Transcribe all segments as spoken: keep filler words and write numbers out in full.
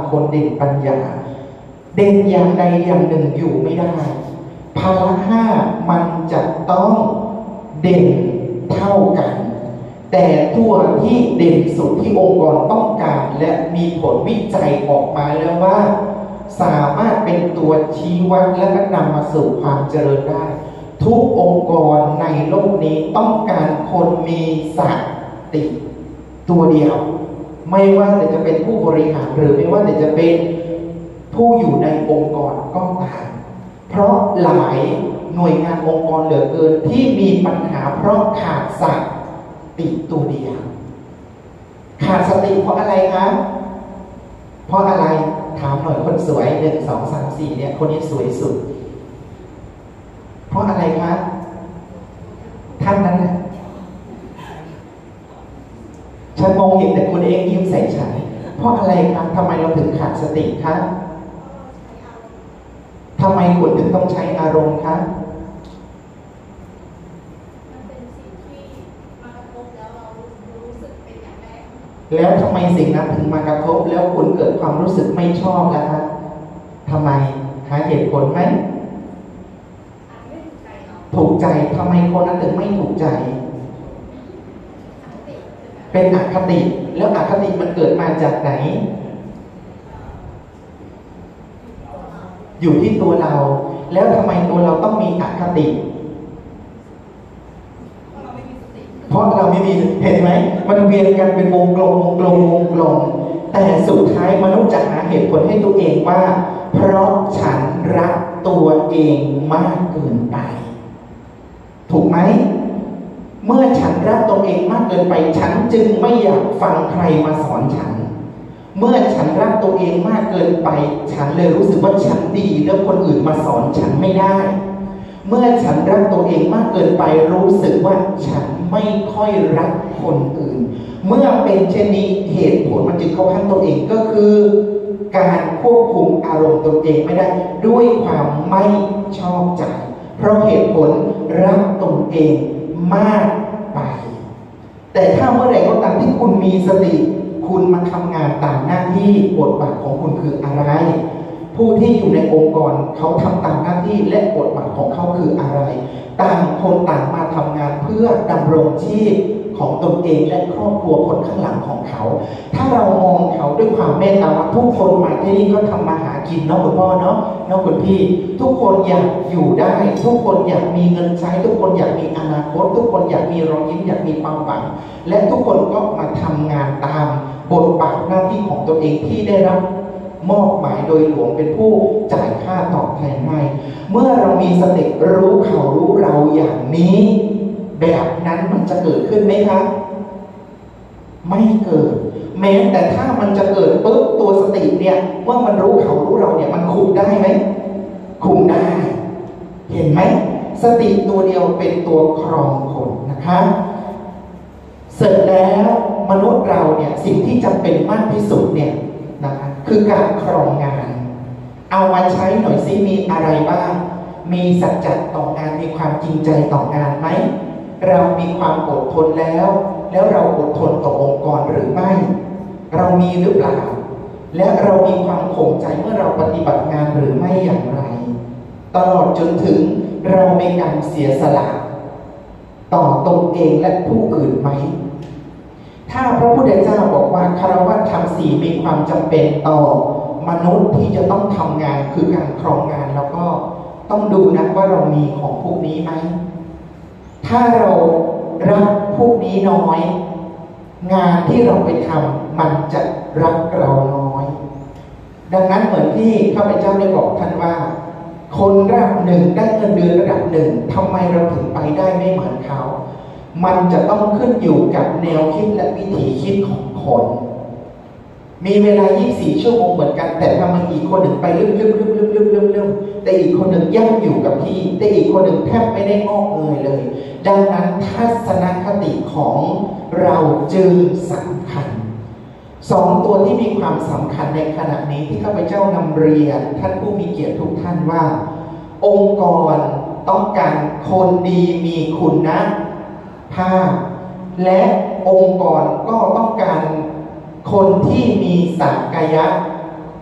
คนเด่นปัญญาเด่นอย่างใดอย่างหนึ่งอยู่ไม่ได้พละห้ามันจะต้องเด่นเท่ากันแต่ตัวที่เด่นสุดที่องค์กรต้องการและมีผลวิจัยออกมาแล้วว่าสามารถเป็นตัวชี้วัดและก็นำมาสู่ความเจริญได้ทุกองค์กรในโลกนี้ต้องการคนมีสติตัวเดียวไม่ว่าแต่จะเป็นผู้บริหารหรือไม่ว่าแต่จะเป็นผู้อยู่ในองค์กรก็ตามเพราะหลายหน่วยงานองค์กรเหลือเกินที่มีปัญหาเพราะขาดสติตัวเดียวขาดสติเพราะอะไรครับเพราะอะไรถามหน่อยคนสวยหนึ่งสองสามสี่เนี่ยคนนี้สวยสุดเพราะอะไรครับท่านนั้นแหละฉันมองเห็นแต่คุณเองยิ้มใส่ฉันเพราะอะไรครับทำไมเราถึงขาดสติครับทำไมคุณถึงต้องใช้อารมณ์ครับแล้วทำไมสิ่งนั้นถึงมากระทบแล้วคุณเกิดความรู้สึกไม่ชอบล่ะครับทำไมหาเหตุผลไหมถูกใจทำไมคนนั้นถึงไม่ถูกใจเป็นอคติแล้วอคติมันเกิดมาจากไหนอยู่ที่ตัวเราแล้วทำไมตัวเราต้องมีอคติเพราะเราไม่มีเห็นไหมมันเวียนกันเป็นวงกลมวงกลมวงกลมแต่สุดท้ายมนุษย์จะหาเหตุผลให้ตัวเองว่าเพราะฉันรักตัวเองมากเกินไปถูกไหมเมื่อฉันรักตัวเองมากเกินไปฉันจึงไม่อยากฟังใครมาสอนฉันเมื่อฉันรักตัวเองมากเกินไปฉันเลยรู้สึกว่าฉันดีแล้วคนอื่นมาสอนฉันไม่ได้เมื่อฉันรักตัวเองมากเกินไปรู้สึกว่าฉันไม่ค่อยรักคนอื่นเมื่อเป็นเช่นนี้เหตุผลมันจึงเข้าข้างตัวเองก็คือการควบคุมอารมณ์ตัวเองไม่ได้ด้วยความไม่ชอบใจเพราะเหตุผลรักตนเองมากไปแต่ถ้าเมื่อไหร่ก็ตามที่คุณมีสติคุณมาทำงานตามหน้าที่บทบาทของคุณคืออะไรผู้ที่อยู่ในองค์กรเขาทำตามหน้าที่และบทบาทของเขาคืออะไรต่างคนต่างมาทำงานเพื่อดำรงชีพของตนเองและครอบครัวคนข้างหลังของเขาถ้าเรามองเขาด้วยความเมตตาว่าทุกคนมาที่นี่ก็ทำมาหากินเนาะคุณพ่อเนาะเนาะคุณพี่ทุกคนอยากอยู่ได้ทุกคนอยากมีเงินใช้ทุกคนอยากมีอนาคตทุกคนอยากมีรอยยิ้มอยากมีความหวังและทุกคนก็มาทำงานตามบทบาทหน้าที่ของตัวเองที่ได้รับมอบหมายโดยหลวงเป็นผู้จ่ายค่าตอบแทนให้เมื่อเรามีสติรู้เขารู้เราอย่างนี้แบบนั้นมันจะเกิดขึ้นไหมครับไม่เกิดแม้แต่ถ้ามันจะเกิดปุ๊บตัวสติเนี่ยเมื่อมันรู้เขารู้เราเนี่ยมันคุมได้ไหมคุมได้เห็นไหมสติตัวเดียวเป็นตัวครองคนนะคะเสร็จแล้วมนุษย์เราเนี่ยสิ่งที่จำเป็นมากที่สุดเนี่ยนะคะคือการครองงานเอามาใช้หน่อยซิมีอะไรบ้างมีสัจจะต่องานมีความจริงใจต่องานไหมเรามีความอดทนแล้วแล้วเราอดทนต่อองค์กรหรือไม่เรามีหรือเปล่าและเรามีความคงใจเมื่อเราปฏิบัติงานหรือไม่อย่างไรตลอดจนถึงเรามีการเสียสละต่อตนเองและผู้อื่นไหมถ้าพระพุทธเจ้าบอกว่าคฤหัสถ์ธรรมสี่มีความจำเป็นต่อมนุษย์ที่จะต้องทำงานคือการครองงานแล้วก็ต้องดูนะว่าเรามีของพวกนี้ไหมถ้าเรารักพวกนี้น้อยงานที่เราไปทำมันจะรักเราน้อยดังนั้นเหมือนที่ข้าพเจ้าได้บอกท่านว่าคนระดับหนึ่งได้เงินเดือนระดับหนึ่งทำไมเราถึงไปได้ไม่เหมือนเขามันจะต้องขึ้นอยู่กับแนวคิดและวิถีคิดของคนมีเวลายี่สิบสี่ชั่วโมงเหมือนกันแต่ทำไมอีกคนหนึ่งไปลึกๆๆๆๆๆแต่อีกคนหนึ่งย่ำอยู่กับที่แต่อีกคนหนึ่งแทบไม่ได้งอกเงยเลยดังนั้นทัศนคติของเราจึงสำคัญสองตัวที่มีความสำคัญในขณะนี้ที่ข้าพเจ้านำเรียนท่านผู้มีเกียรติทุกท่านว่าองค์กรต้องการคนดีมีคุณภาพและองค์กรก็ต้องการคนที่มีศักย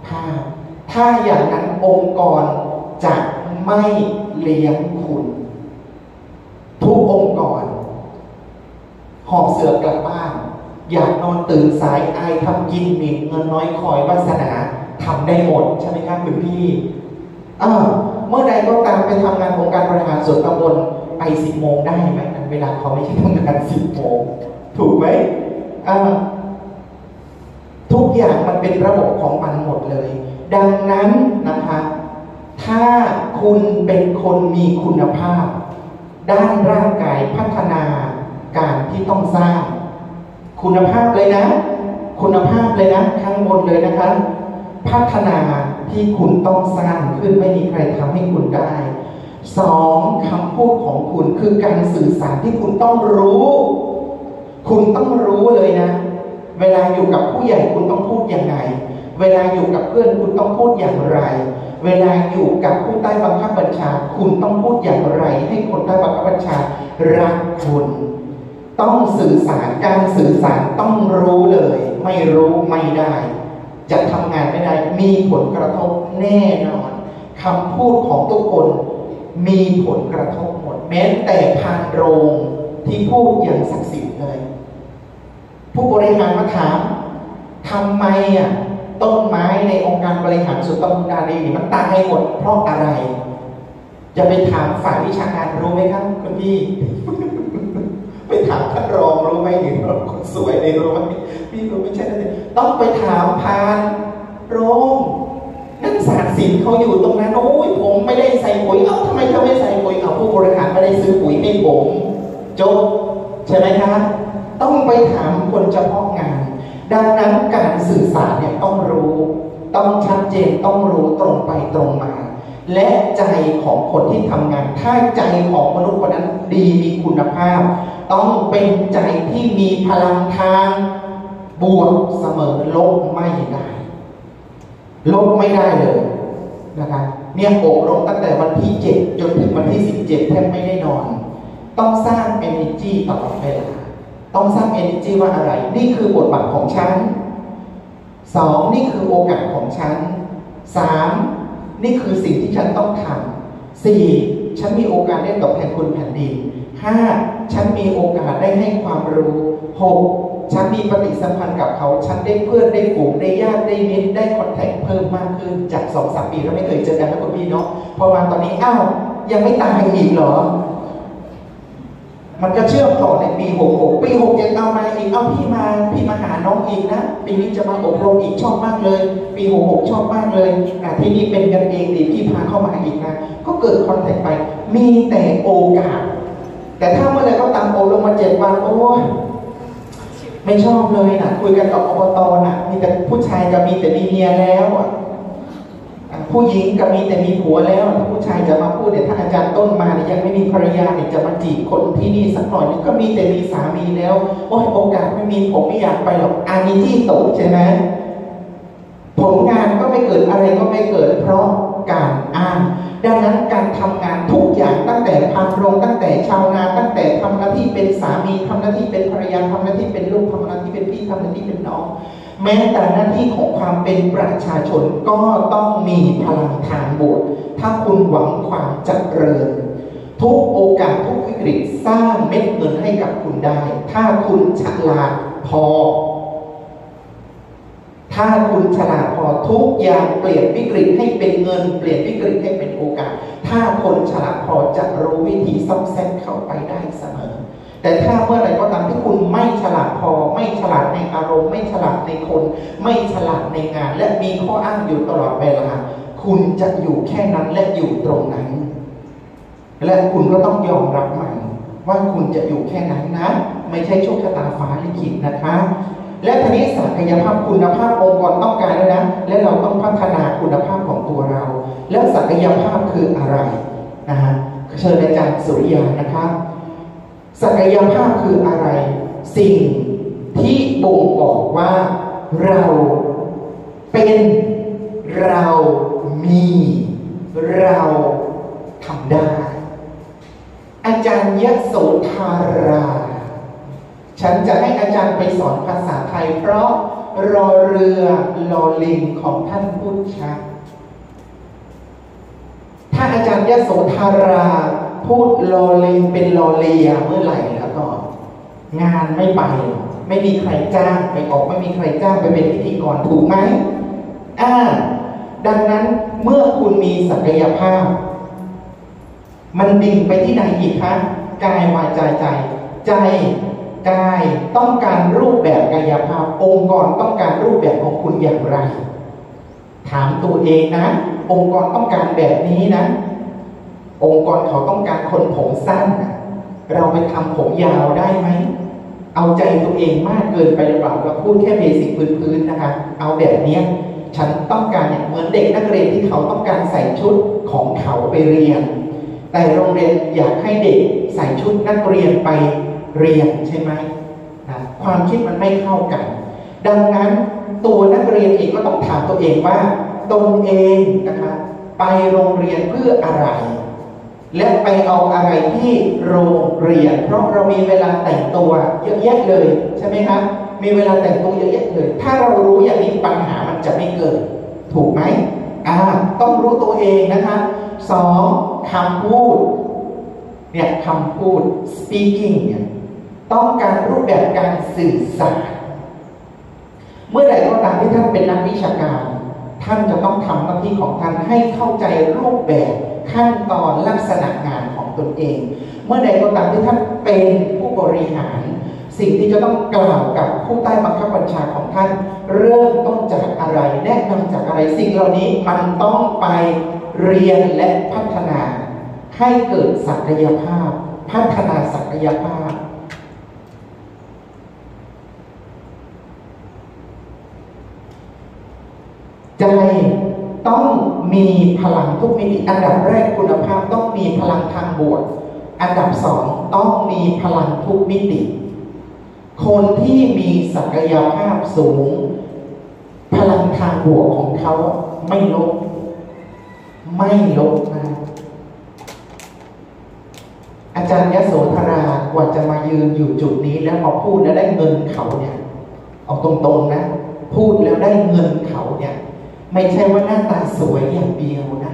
ภาพถ้าอย่างนั้นองค์กรจะไม่เลี้ยงคุณทุกองค์กรหอบเสือกลับบ้านอยากนอนตื่นสายอายทำกินหมิ่นเงินน้อยคอยวาสนาทำได้หมดใช่ไหมครับคุณพี่อ่าเมื่อใดก็ตามไปทำงานองค์การบริหารส่วนตำบลไปสิบโมงได้ไหมเวลาเขาไม่ใช่ทำงานสิบโมงถูกไหมอ่าทุกอย่างมันเป็นระบบของมันหมดเลยดังนั้นนะคะถ้าคุณเป็นคนมีคุณภาพด้านร่างกายพัฒนาการที่ต้องสร้างคุณภาพเลยนะคุณภาพเลยนะข้างบนเลยนะคะพัฒนาที่คุณต้องสร้างขึ้นไม่มีใครทำให้คุณได้สองคำพูดของคุณคือการสื่อสารที่คุณต้องรู้คุณต้องรู้เลยนะเวลาอยู่กับผู้ใหญ่คุณต้องพูดอย่างไรเวลาอยู่กับเพื่อนคุณต้องพูดอย่างไรเวลาอยู่กับผู้ใต้บังคับบัญชาคุณต้องพูดอย่างไรให้คนใต้บังคับบัญชารักคุณต้องสื่อสารการสื่อสารต้องรู้เลยไม่รู้ไม่ได้จะทำงานไม่ได้มีผลกระทบแน่นอนคำพูดของทุกคนมีผลกระทบหมดแม้แต่พานโรงที่พูดอย่างศักดิ์สิทธิ์เลยผู้บริหารมาถามทำไมอ่ะต้นไม้ในองค์การบริหารส่วนตำบลดาลีนี่มันตายหมดเพราะอะไรจะไปถามฝ่ายวิชาการรู้ไหมครับคุณพี่ ไปถามท่านรองรู้ไหมหรือคนสวยในรู้ไหมพี่รู้ไม่ใช่เลยต้องไปถามพานโรงนักศาสตร์ศิลป์เขาอยู่ตรงนั้นโอ้ยผมไม่ได้ใส่ปุ๋ยเอ้าทำไมเขาไม่ใส่ปุ๋ยเอาผู้บริหารไม่ได้ซื้อปุ๋ยให้ผมจบใช่ไหมครับต้องไปถามคนเฉพาะงานดังนั้นการสื่อสารเนี่ยต้องรู้ต้องชัดเจนต้องรู้ตรงไปตรงมาและใจของคนที่ทำงานถ้าใจของมนุษย์คนนั้นดีมีคุณภาพต้องเป็นใจที่มีพลังทางบวกเสมอลบไม่ได้ลบไม่ได้เลยนะคะเนี่ยอบรมตั้งแต่วันที่เจ็ดจนถึงวันที่สิบเจ็ดแทบไม่ได้นอนต้องสร้าง energy ตลอดเวลาต้องสร้าง energy ว่าอะไรนี่คือบทบาทของฉันสองนี่คือโอกาสของฉันสามนี่คือสิ่งที่ฉันต้องทำสี่ฉันมีโอกาสได้ตอบแทนคุณแผ่นดินห้าฉันมีโอกาสได้ให้ความรู้หกฉันมีปฏิสัมพันธ์กับเขาฉันได้เพื่อนได้ฝูงได้ญาติได้มิตรได้คอนแทคเพิ่มมากขึ้นจากสองสามปีแล้วไม่เคยเจอกันนะคุณพี่เนาะพอมาตอนนี้อ้าวยังไม่ตายอีกเหรอมันก็เชื่อมต่อในปีหกหกปีหกเจ็ดเอามาอีกเอาพี่มาพี่มาหาน้องอีกนะปีนี้จะมาอบรมอีกชอบมากเลยปีหกหกชอบมากเลยอ่ะที่นี่เป็นกันเองดีพี่พาเข้ามาอีกนะก็เกิดคอนแทคไปมีแต่โอกาสแต่ถ้าเมื่อไรก็ตามโอลงมาเจ็ดวันโอ้ไม่ชอบเลยนะคุยกันกับอบตน่ะมีแต่ผู้ชายจะมีแต่มีเมียแล้วผู้หญิงก็มีแต่มีผัวแล้วถ้าผู้ชายจะมาพูดเนี่ยถ้าอาจารย์ต้นมาเนี่ยยังไม่มีภรรยาเนี่ยจะมาจีบคนที่นี่สักหน่อยนึงก็มีแต่มีสามีแล้วโอ้ยโอกาสไม่มีผมไม่อยากไปหรอกอานิที่ตกใช่ไหมผลงานก็ไม่เกิดอะไรก็ไม่เกิดเพราะการอ้างดังนั้นการทำงานทุกอย่างตั้งแต่พานโรงตั้งแต่ชาวนาตั้งแต่ทำหน้าที่เป็นสามีทำหน้าที่เป็นภรรยาทำหน้าที่เป็นลูกทำหน้าที่เป็นพี่ทำหน้าที่เป็นน้องแม้แต่หน้าที่ของความเป็นประชาชนก็ต้องมีพลังทางบวกถ้าคุณหวังความเจริญทุกโอกาสทุกวิกฤตสร้างเม็ดเงินให้กับคุณได้ถ้าคุณฉลาดพอถ้าคุณฉลาดพอทุกอย่างเปลี่ยนวิกฤตให้เป็นเงินเปลี่ยนวิกฤตให้เป็นโอกาสถ้าคนฉลาดพอจะรู้วิธีซ่อมแซมเข้าไปได้เสมอแต่ถ้าเมื่อไหร่ก็ตามที่คุณไม่ฉลาดพอไม่ฉลาดในอารมณ์ไม่ฉลาดในคนไม่ฉลาดในงานและมีข้ออ้างอยู่ตลอดเวลาคุณจะอยู่แค่นั้นและอยู่ตรงนั้นและคุณก็ต้องยอมรับมันว่าคุณจะอยู่แค่นั้นนะไม่ใช่โชคชะตาฟ้าลิขิตนะคะและทีนี้ศักยภาพคุณภาพองค์กรต้องการแล้วนะและเราต้องพัฒนาคุณภาพของตัวเราแล้วศักยภาพคืออะไรนะฮะเชิญอาจารย์สุริยานะครับศักยภาพคืออะไรสิ่งที่บ่งบอกว่าเราเป็นเรามีเราทำได้อาจารย์ยโสธาราฉันจะให้อาจารย์ไปสอนภาษาไทยเพราะรอเรือลอลิงของท่านพูดชัดถ้าอาจารย์ยโสธาราพูดลอลิงเป็นลอเลียเมื่อไหร่แล้วก็งานไม่ไปไม่มีใครจ้างไปออกไม่มีใครจ้างไปเป็นพิธีกรถูกไหมอ่าดังนั้นเมื่อคุณมีศักยภาพมันดิ่งไปที่ไหนอีกคะกายวาจาใจใจกายต้องการรูปแบบกายภาพองค์กรต้องการรูปแบบของคุณอย่างไรถามตัวเองนะองค์กรต้องการแบบนี้นะองค์กรเขาต้องการคนผมสั้นเราไปทำผมยาวได้ไหมเอาใจตัวเองมากเกินไปหรือเปล่าเราพูดแค่เบสิกพื้นๆนะคะเอาแบบนี้ฉันต้องการเนี่ยเหมือนเด็กนักเรียนที่เขาต้องการใส่ชุดของเขาไปเรียนแต่โรงเรียนอยากให้เด็กใส่ชุดนักเรียนไปเรียนใช่ไหมนะความคิดมันไม่เข้ากันดังนั้นตัวนักเรียนเองก็ต้องถามตัวเองว่าตนเองนะคะไปโรงเรียนเพื่ออะไรและไปเอาอะไรที่โรงเรียนเพราะเรามีเวลาแต่งตัวเยอะแยะเลยใช่ไหมครับมีเวลาแต่งตัวเยอะแยะเลยถ้าเรารู้อย่างนี้ปัญหามันจะไม่เกิดถูกไหมอ่าต้องรู้ตัวเองนะคะสองคำพูดเนี่ยคำพูด speaking เนี่ยต้องการรูปแบบการสื่อสารเมื่อใดก็ตามที่ท่านเป็นนักวิชาการท่านจะต้องทำหน้าที่ของท่านให้เข้าใจรูปแบบขั้นตอนลักษณะงานของตนเองเมื่อใดก็ตามที่ท่านเป็นผู้บริหารสิ่งที่จะต้องกล่าวกับผู้ใต้บังคับบัญชาของท่านเริ่มต้นจากอะไรแนะนำจากอะไรสิ่งเหล่านี้มันต้องไปเรียนและพัฒนาให้เกิดศักยภาพพัฒนาศักยภาพใจต้องมีพลังทุกมิติอันดับแรกคุณภาพต้องมีพลังทางบวกอันดับสองต้องมีพลังทุกมิติคนที่มีศักยภาพสูงพลังทางบวกของเขาไม่ลดไม่ลดนะอาจารย์ยโสธรากว่าจะมายืนอยู่จุดนี้แล้วมาพูดแล้วได้เงินเขาเนี่ยเอาตรงๆนะพูดแล้วได้เงินเขาเนี่ยไม่ใช่ว่าหน้าตาสวยอย่างเดียวนะ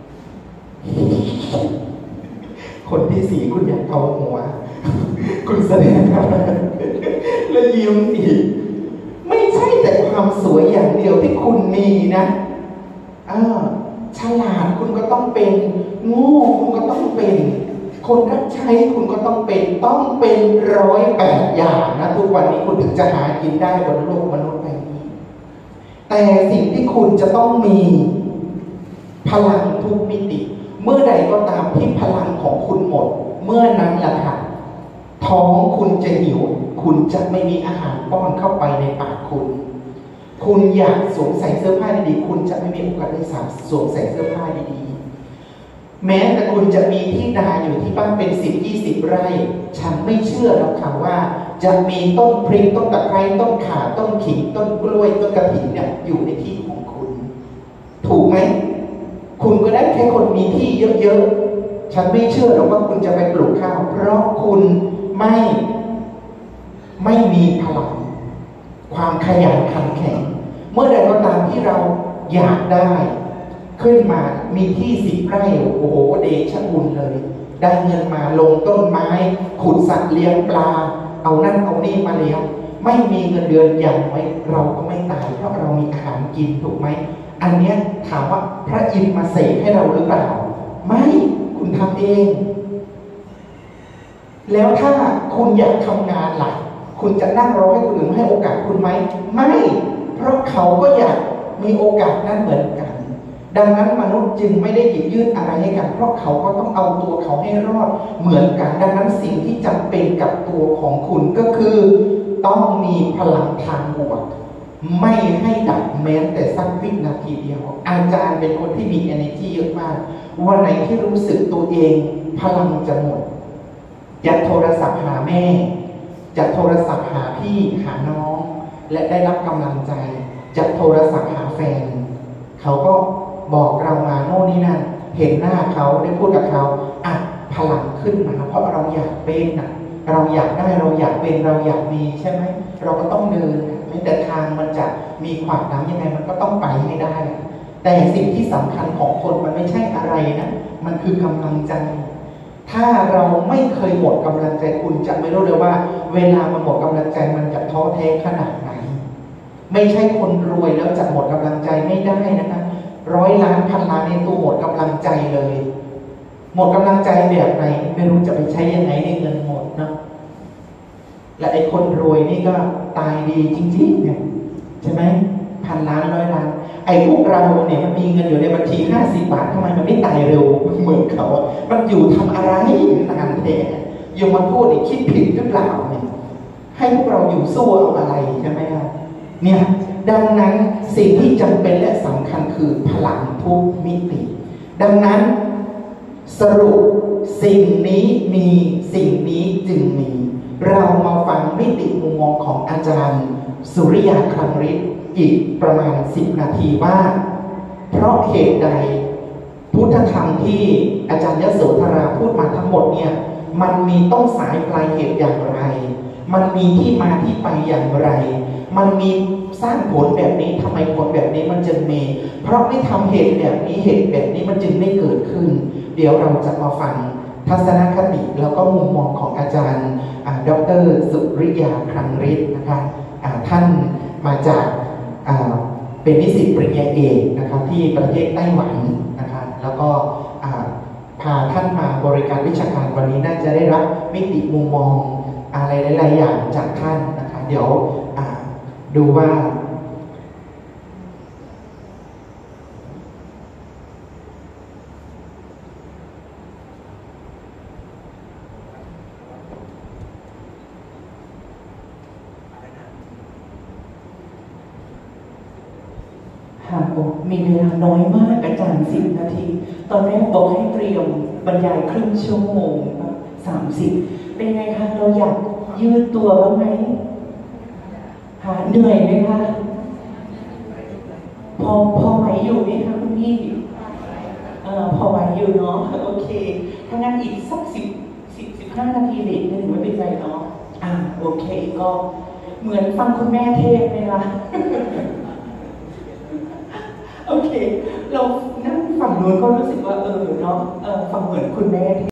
คนที่สี่คุณอยากเอาหัวคุณแสดงอะไรแล้วยิ้มอีกไม่ใช่แต่ความสวยอย่างเดียวที่คุณมีนะอ่าฉลาดคุณก็ต้องเป็นโง่คุณก็ต้องเป็นคนรับใช้คุณก็ต้องเป็นต้องเป็นร้อยแปดอย่างนะทุกวันนี้คุณถึงจะหากินได้บนโลกมนุษย์ใบนี้แต่สิ่งที่คุณจะต้องมีพลังทุกมิติเมื่อใดก็ตามที่พลังของคุณหมดเมื่อนั้นแหละค่ะท้องคุณจะหิวคุณจะไม่มีอาหารป้อนเข้าไปในปากคุณคุณอยากสวมใส่เสื้อผ้าดีๆคุณจะไม่มีโอกาสได้สวมใส่เสื้อผ้าดีๆแม้แต่คุณจะมีที่นาอยู่ที่บ้านเป็นสิบยี่สิบไร่ฉันไม่เชื่อหรอกค่ะว่าจะมีต้นพริกต้นตะไคร้ต้นข่าต้นขิงต้นกล้วยต้นกระถิ่นเนี่ยอยู่ในที่ของคุณถูกไหมคุณก็ได้แค่คนมีที่เยอะๆฉันไม่เชื่อหรอกว่าคุณจะไปปลูกข้าวเพราะคุณไม่ไม่มีพลังความขยันขันแข็งเมื่อใดก็ตามที่เราอยากได้ขึ้นมามีที่สิบไร่โอ้โหเดชะบุญเลยได้เงินมาลงต้นไม้ขุดสัตว์เลี้ยงปลาเอานั่นเอานี่มาเลี้ยงไม่มีเงินเดือนอย่างไรเราก็ไม่ตายเพราะเรามีอาหารกินถูกไหมอันเนี้ยถามว่าพระอินทร์มาเสกให้เราหรือเปล่าไม่คุณทำเองแล้วถ้าคุณอยากทำงานล่ะคุณจะนั่งรอให้คนอื่นให้โอกาสคุณไหมไม่เพราะเขาก็อยากมีโอกาสนั้นเหมือนกันดังนั้นมนุษย์จึงไม่ได้หยิบยื่นอะไรให้กันเพราะเขาก็ต้องเอาตัวเขาให้รอดเหมือนกันดังนั้นสิ่งที่จำเป็นกับตัวของคุณก็คือต้องมีพลังทางบวกไม่ให้ดับแม้แต่สักวินาทีเดียวอาจารย์เป็นคนที่มี energy เยอะมากวันไหนที่รู้สึกตัวเองพลังจะหมดจะโทรศัพท์หาแม่จะโทรศัพท์หาพี่หาน้องและได้รับกำลังใจจะโทรศัพท์หาแฟนเขาก็บอกเรามาโน่นนี่นั่นเห็นหน้าเขาได้พูดกับเขาอ่ะพลังขึ้นมาเพราะเราอยากเป็นนะเราอยากได้เราอยากเป็นเราอยากมีใช่ไหมเราก็ต้องเดินม้แต่ทางมันจะมีขวากน้ำยังไงมันก็ต้องไปให้ได้แต่สิ่งที่สำคัญของคนมันไม่ใช่อะไรนะมันคือกำลังใจถ้าเราไม่เคยหมดกำลังใจคุณจะไม่รู้เลยว่าเวลามันหมดกำลังใจมันจะท้อแท้ขนาดไหนไม่ใช่คนรวยแล้วจะหมดกำลังใจไม่ได้นะคะร้อยล้านพันล้านในตัวหมดกำลังใจเลยหมดกำลังใจแบบไหนไม่รู้จะไปใช้ยังไงให้เงินหมดเนาะและไอ้คนรวยนี่ก็ตายดีจริงๆเนี่ยใช่ไหมพันล้านร้อยล้านไอ้พวกเราเนี่ยมันมีเงินอยู่ในบัญชีห้าสิบบาททำไมมันไม่ตายเร็วเหมือนเขาอ่ะมันอยู่ทำอะไรนานแท้ยังมาพูดอีกคิดผิดหรือเปล่าเนี่ยให้พวกเราอยู่สู้เอาอะไรใช่ไหมครับเนี่ยดังนั้นสิ่งที่จำเป็นและสำคัญคือพลังทุกมิติดังนั้นสรุปสิ่งนี้มีสิ่งนี้จึงมีเรามาฟังมิติมุมมองของอาจารย์สุริยาคลังฤทธิ์อีกประมาณสิบนาทีว่าเพราะเหตุใดพุทธธรรมที่อาจารย์ยโสธราพูดมาทั้งหมดเนี่ยมันมีต้นสายปลายเหตุอย่างไรมันมีที่มาที่ไปอย่างไรมันมีสร้างผลแบบนี้ทำไมผลแบบนี้มันจึงมีเพราะไม่ทำเหตุแบบนี้เหตุแบบนี้มันจึงไม่เกิดขึ้นเดี๋ยวเราจะมาฟังทัศนคติแล้วก็มุมมองของอาจารย์ดร.สุริยาคลังฤทธิ์นะคะท่านมาจากเป็นนิสิตปริญญาเอกนะคะที่ประเทศไต้หวันนะคะแล้วก็พาท่านมาบริการวิชาการวันนี้น่าจะได้รับมิติมุมมองอะไรหลายๆอย่างจากท่านนะคะเดี๋ยวดูว่ามีเวลาน้อยมากอาจารย์สิบนาทีตอนแรกบอกให้เตรียมบรรยายครึ่งชั่วโมงสามสิบเป็นไงคะเราอยากยืดตัวบ้างไหมหาเหนื่อยไหมคะพอพอไหวอยู่ไหมคะคุณพี่เอ่อพอไหวอยู่เนาะโอเคถ้างั้นอีกสักสิบสิบสิบห้านาทีเด็กเนี่ยถือว่าเป็นไรเนาะอ่าโอเคก็เหมือนฟังคุณแม่เทศไหมคะโอเคเรานั่งฝั่งนู้นก็รู้สึกว่าเออเนาะเออฟังเหมือนคุณแม่